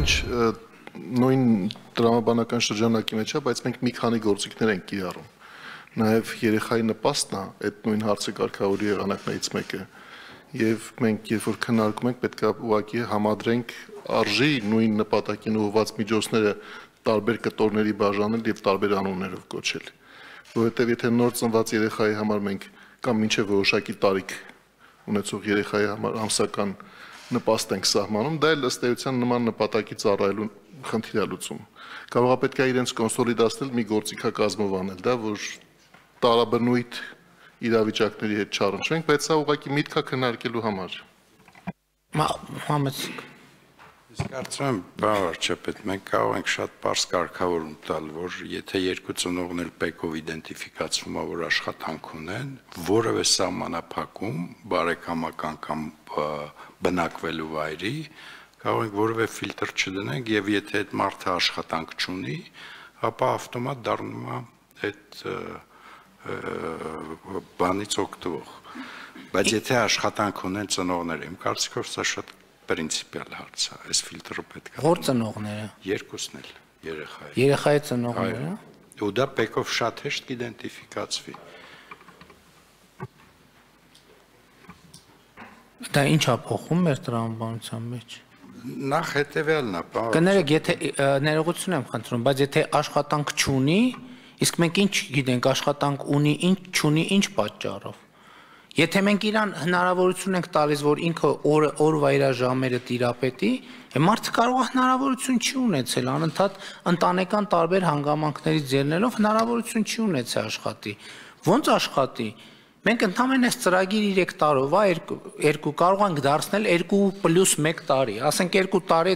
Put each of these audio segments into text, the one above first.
ինչ նույն տրամաբանական շրջանակի մեջ է, բայց մենք մի քանի գործիքներ ենք կիրառում։ Նաև երեխայի նպաստն է այդ նույն հարցը կարգավորի եղանակներից մեկը։ Եվ մենք երբ որ քննարկում ենք, պետք է ուղղակի համադրենք արժի նույն նպատակին ուղղված միջոցները տարբեր կտորների բաժանել եւ տարբեր անուններով կոչել։ Որովհետեւ եթե նոր ծնված երեխայի համար մենք կամ մինչև որոշակի տարիք ունեցող երեխայի համար ամսական նպաստ ենք սահմանում, դա էլ ըստ էության նման նպատակի ծառայելու խնդիր է լուծում։ Կարող է պետք է իրենց կոնսոլիդացնել մի գործիքակազմով անել, դա որ տարաբնույթ իրավիճակների հետ չառնչվենք, բայց սա ուղղակի միտք է քննարկելու համար։ Մամեդ Իսկ կարծում եմ, բան վարչապետ, մենք կարող ենք շատ պարզ կարգավորում տալ, որ եթե երկու ծնողներ ՊԵԿ-ով իդենտիֆիկացվում է, որ աշխատանք ունեն, որևէ սահմանափակում, բարեկամական կամ բնակվելու վայրի, կարող ենք որևէ ֆիլտր չդնենք եւ եթե այդ մարդը աշխատանք չունի, ապա ավտոմատ դառնում է այդ բանից օգտվող։ Բայց եթե աշխատանք ունեն ծնողները, իմ կարծիքով սա շատ պրինցիպիալ հարց է, այս ֆիլտրը պետք է։ Որ ծնողները։ Երկուսն էլ երեխայի։ Երեխայի ծնողները։ Ու դա ՊԵԿ-ով շատ հեշտ կիդենտիֆիկացվի։ Դա ինչ է փոխում մեր տրամաբանության մեջ։ Նախ հետևյալն է, պարոն։ Կներեք, եթե ներողություն եմ խնդրում, բայց եթե աշխատանք չունի, իսկ մենք ինչ գիտենք, աշխատանք ունի, ինչ չունի, ինչ պատճառով։ Եթե մենք իրան հնարավորություն ենք տալիս, որ ինքը օրվա իր ժամերը տիրապետի, մարդը կարող է հնարավորություն չի ունեցել, անընդհատ ընտանեկան տարբեր հանգամանքներից ելնելով հնարավորություն չի ունեցել աշխատի։ Ոնց աշխատի։ Մենք ընդհանրապես այս ծրագիր 3 տարով է, երկու կարող ենք դարձնել 2+1 տարի, ասենք 2 տարի,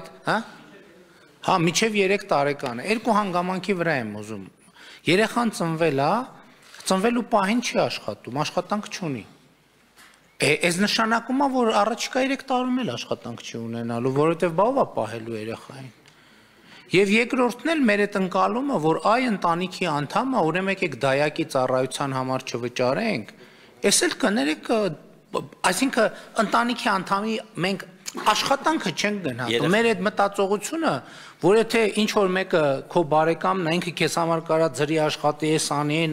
հա, մինչև 3 տարեկան է, 2 հանգամանքի վրա եմ ուզում։ Երեխան ծնվել է, ծնվելու պահին չի աշխատում, աշխատանք չունի։ Այս նշանակում է, որ առաջիկա 3 տարում էլ աշխատանք չի ունենալու, որովհետև բավ է պահելու երեխային։ Եվ երկրորդն էլ մեր այդ ընկալումը, որ այ ընտանիքի անդամը, ուրեմն եկեք դայակի ծառայության համար չվճարենք, այս էլ կներեք, այսինքն ընտանիքի անդամի մենք աշխատանքը չենք գնահատում։ Մեր այդ մտածողությունը, որ եթե ինչ որ մեկը քո բարեկամն է, ինքը քեզ համար կարա ձրի աշխատի, էս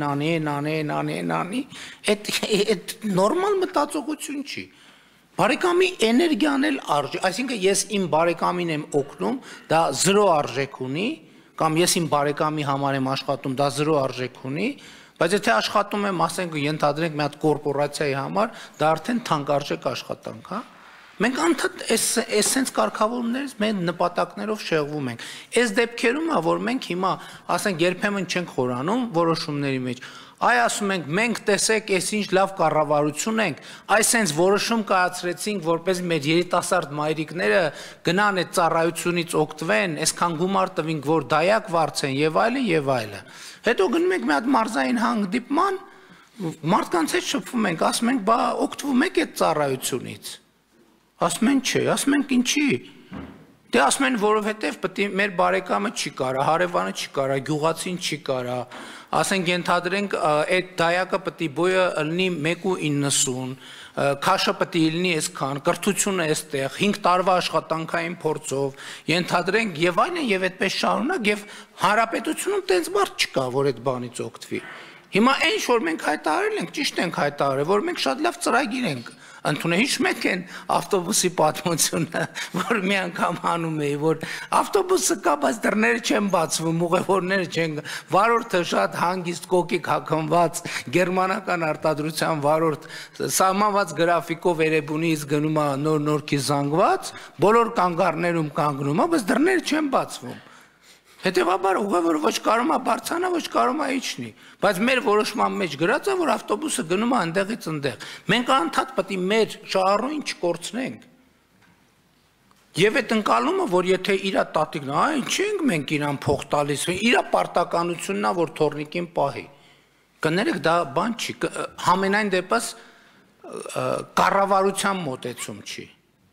անի, այդ նորմալ մտածողություն չի։ Բարեկամի էներգիան էլ արժի, այսինքն ես իմ բարեկամին եմ օգնում, դա 0 արժեք ունի, կամ ես իմ բարեկամի համար եմ աշխատում, դա 0 արժեք ունի, բայց եթե աշխատում եմ, ասենք ենթադրենք մի հատ կորպորացիայի համար, դա արդեն թանկարժեք աշխատանք, հա։ Մենք անդադ այս կարգավորումներից մեր նպատակներով շեղվում ենք։ Այս դեպքերում է, որ մենք հիմա, ասենք, երբեմն չենք խորանում որոշումների մեջ։ Այ ասում ենք, մենք տեսեք, այս ինչ լավ կառավարություն ենք, այս հենց որոշում կայացրեցինք, որպես մեր երիտասարդ մայրիկները գնան այդ ծառայությունից օգտվեն, այսքան գումար տվինք, որ դայակ վարձեն եւ այլն եւ այլն։ Հետո գնում ենք մի հատ մարզային հանդիպման, մարդկանց հետ շփվում ենք, ասում ենք, բա օգտվում եք այդ ծառայությունից։ Ասում են չէ, ասում ենք ինչի։ Դե ասում են, որովհետև պետք է մեր բարեկամը չի կարա, հարևանը չի կարա, գյուղացին չի կարա, ասենք ենթադրենք այդ դայակը պետք է բոյը լինի 1.90, քաշը պետք է լինի այսքան, կրթությունը այստեղ, 5 տարվա աշխատանքային փորձով, ենթադրենք եւ այլն եւ այդպես շարունակ եւ հանրապետությունում տենց բարձ չկա, որ այդ բանից օգտվի։ Հիմա այն ինչ որ մենք հայտարարել ենք, ճիշտ ենք հայտարարել, որ մենք շատ լավ ծրագիր ենք ընդունել, հիշում եք այն ավտոբուսի պատմությունը, որ մի անգամ անում էի, որ ավտոբուսը կա, բայց դռները չեն բացվում, ուղևորները չեն, վարորդը շատ հանգիստ կոկիկ հագնված, գերմանական արտադրության վարորդ, սահմանված գրաֆիկով Էրեբունից գնում է նոր-նորքի զանգված, բոլոր կանգառներում կանգնում է, բայց դռները չեն բացվում։ Հետևաբար ուղևորը ոչ կարող է բարձրանա, ոչ կարող է իջնի, բայց մեր որոշման մեջ գրած է, որ ավտոբուսը գնում է այնտեղից այնտեղ։ Մենք անդադ պետք է մեր շահառուին չկորցնենք։ Եվ այդ ընկալումը, որ եթե իր տատիկն, ինչ ենք մենք իրան փող տալիս, իր պարտականությունն է, որ թորնիկին պահի։ Կներեք, դա բան չի, համենայն դեպս կառավարության մոտեցում չի։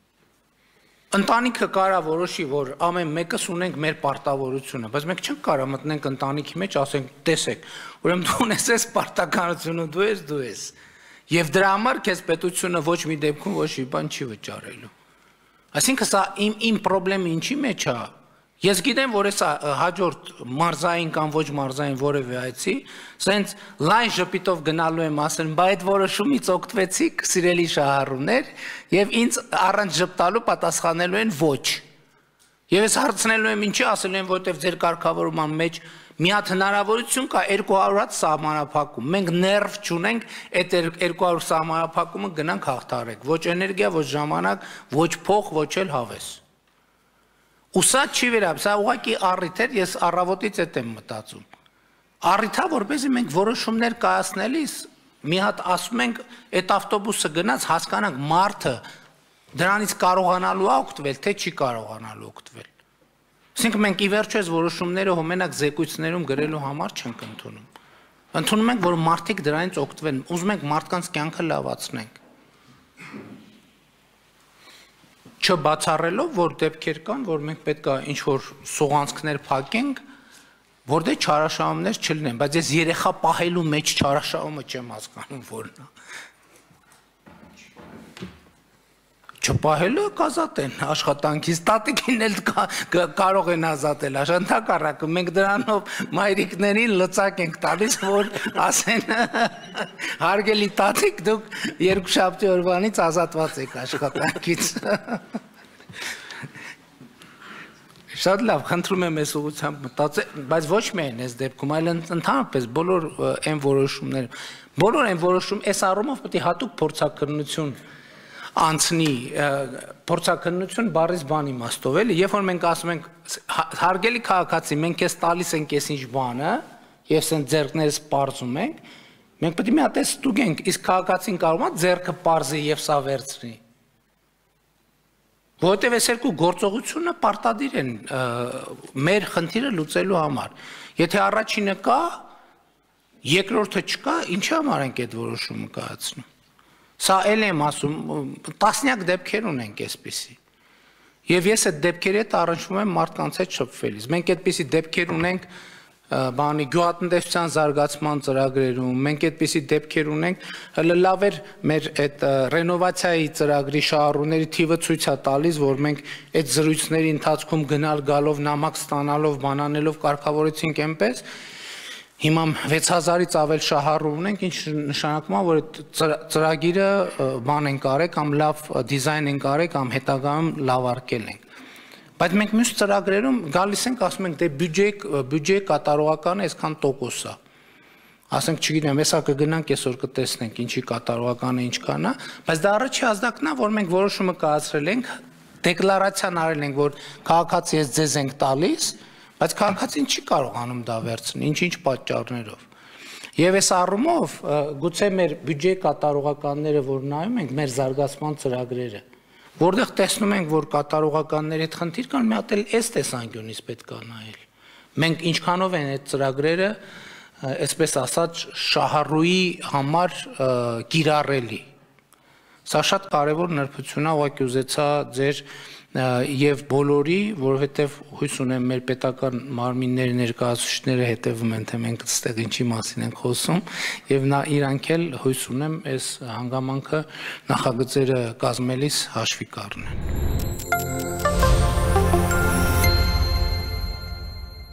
Ընտանիքը կարա որոշի, որ ամեն մեկս ունենք մեր պարտավորությունը, բայց մենք չենք կարա մտնենք ընտանիքի մեջ, ասենք, տեսեք, ուրեմն դու ունես այս պարտականությունը, դու ես։ Եվ դրա համար քեզ պետությունը ոչ մի դեպքում ոչ մի բան չի վճարելու։ Այսինքն սա իմ խնդրեմը ինչի մեջ է, Ես գիտեմ, որ այս հաջորդ մարզային կամ ոչ մարզային որևէ այցի, սենց լայն ժպիտով գնալու եմ ասել, բայց այդ որոշումից օգտվեցիք, սիրելի շահառուներ, եւ ինձ առանց ժպտալու պատասխանելու են ոչ։ Եվ ես հարցնելու եմ ինչի, ասելու եմ, որովհետեւ ձեր կարգավորման մեջ մի հատ հնարավորություն կա 200 հատ սահմանափակում։ Մենք ներվ չունենք այդ 200 սահմանափակումը գնանք հաղթարենք։ Ոչ էներգիա, ոչ ժամանակ, ոչ փող, ոչ էլ հավես։ Ու սա չի վերաբերում, սա ուղղակի առիթ էր, ես առավոտից այդ եմ մտածում։ Առիթա, որպեսզի մենք որոշումներ կայացնելիս մի հատ ասում ենք, այդ ավտոբուսը գնաց, հասկանանք մարդը դրանից կարողանալու է օգտվել, թե չի կարողանալու օգտվել։ Ասենք մենք ի վերջո այս որոշումները հոմենակ զեկույցներում գրելու համար չենք ընդունում։ Ընդունում ենք, որ մարդիկ դրանից օգտվեն, ուզում ենք մարդկանց կյանքը լավացնենք։ Չբացառելով, որ դեպքեր կան, որ մենք պետք է ինչ-որ սողանցքներ փակենք, որ դե չարաշահումներ չլինեն, բայց ես երեխա պահելու մեջ չարաշահումը չեմ հասկանում որն է։ Չպահելը կազատեն աշխատանքից, տատիկին էլ կարող են ազատել, ընդհակառակը, մենք դրանով մայրիկներին լծակ ենք տալիս, որ ասեն հարգելի տատիկ, դուք երկուշաբթի օրվանից ազատված եք աշխատանքից։ Շատ լավ, խնդրում եմ այս ուղղությամբ մտածել, բայց ոչ միայն այս դեպքում, այլ ընդհանրապես բոլոր այն որոշում, այս առումով պետք է հատուկ փորձակնություն անցնի, փորձակնություն բառից բան իմաստով էլի, երբ որ մենք ասում ենք հարգելի քաղաքացի, մենք քեզ տալիս ենք այս ինչ բանը, եւ սեն ձեռքներս պարզում ենք, մենք պետք է մի հատ ստուգենք, իսկ քաղաքացին կարող է ձեռքը պարզի եւ սա վերցնի։ Որովհետև այս երկու գործողությունը պարտադիր են մեր խնդիրը լուծելու համար։ Եթե առաջինը կա, երկրորդը չկա, ինչի համար ենք այդ որոշումը կայացնում։ Սա էլ եմ ասում, տասնյակ դեպքեր ունենք այսպիսի։ Եվ ես այդ դեպքերի հետ առնչվում եմ մարդկանց հետ շփվելիս։ Մենք այդպիսի դեպքեր ունենք գյուղատնտեսության զարգացման ծրագրերում, մենք այդպիսի դեպքեր ունենք, հələ լավ էր մեր այդ ռենովացիայի ծրագրի շահառուների թիվը ցույց է տալիս, որ մենք այդ զրույցների ընթացքում գնալ գալով նամակ ստանալով, բանանելով կարգավորեցինք այնպես, հիմա 6000-ից ավել շահառու ունենք, ինչ նշանակում է, որ այդ ծրագիրը բան ենք արել կամ լավ դիզայն ենք արել կամ հետագայում լավարկել ենք։ Բայց մենք մյուս ծրագրերում գալիս ենք, ասում ենք, դե բյուջեի կատարողականը այսքան տոկոս է։ Ասենք, չգիտեմ, հեսա կգնանք այսօր կտեսնենք ինչի կատարողականը ինչքան է, բայց դա առաջի ազդակն է, որ մենք որոշումը կայացրել ենք, դեկլարացիան արել ենք, որ քաղաքացի ես ձեզ ենք տալիս, բայց քաղաքացին չի կարողանում դա վերցնել, ինչ-ինչ պատճառներով։ Եվ այս առումով գուցե մեր բյուջեի կատարողականները, որ նայում ենք, մեր զարգացման ծրագրերը, որտեղ տեսնում ենք, որ կատարողականների հետ խնդիր կան, մի հատ էլ այս տեսանկյունից պետք է նայել։ Մենք ինչքանով են այդ ծրագրերը, այսպես ասած, շահառուի համար կիրառելի։ Սա շատ կարևոր նրբություն է, ուղղակի ուզեցա ձեր եւ բոլորի, որովհետեւ հույս ունեմ մեր պետական մարմինների ներկայացուցիչները հետևում են, թե մենք այստեղ ինչի մասին ենք խոսում, եւ իրանք էլ հույս ունեմ այս հանգամանքը նախագծերը կազմելիս հաշվի կառնեն։